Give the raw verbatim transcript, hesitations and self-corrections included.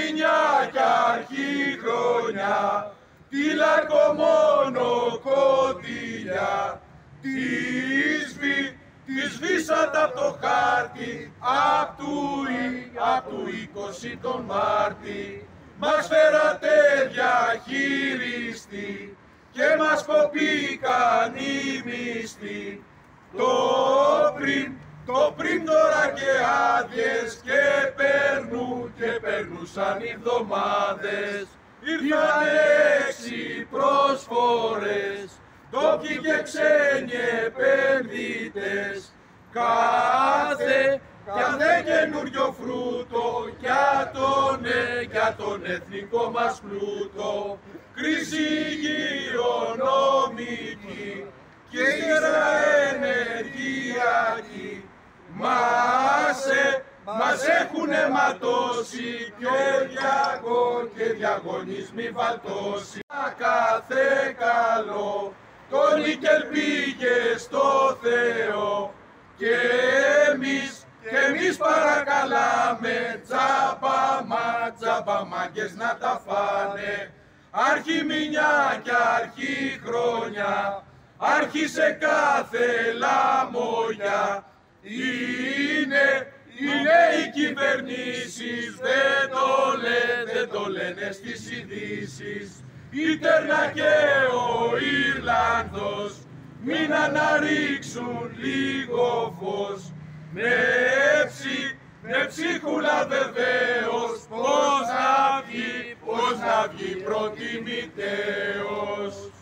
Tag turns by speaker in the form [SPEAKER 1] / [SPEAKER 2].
[SPEAKER 1] μηνιά κι αρχή χρονιά, τη λαρκομόνο κοντιλιά, τη σβή, τη σβήσατε απ' το χάρτη, απ' του, απ' του είκοσι τον Μάρτη. Μας φέρατε διαχειριστή και μας κοπήκαν οι μισθοί. Το πριν, το πριν τώρα και άδειες και παίρνουν και περνούσαν οι εβδομάδες. Ήρθαν έξι προσφορές, ντόπιοι και ξένοι επενδυτές. Κάθε, κάθε καινούριο φρούτο για τον, για τον εθνικό μας πλούτο. Κρίση υγειονομική και ύστερα ενεργειακή. Μας, μας έχουνε ματώσει και, διαγω, και διαγωνισμοί βαλτώσει. Κάθε καλό το νίκελ πήγε στο Θεό και εμείς, και εμείς παρακαλάμε τζάμπα μα, τζάμπα μάγκες να τα φάνε. Άρχι μηνιά κι αρχή χρονιά, άρχισε κάθε λαμογιά. Είναι, είναι οι κυβερνήσεις, δεν το λένε, δεν το λένε στις ειδήσεις. Η Τέρνα και ο Ιρλανδός μην αναρρίξουν λίγο φως. Με ψι, με ψίχουλα βεβαίως, πώς να βγει, πώς να βγει προτιμητέως.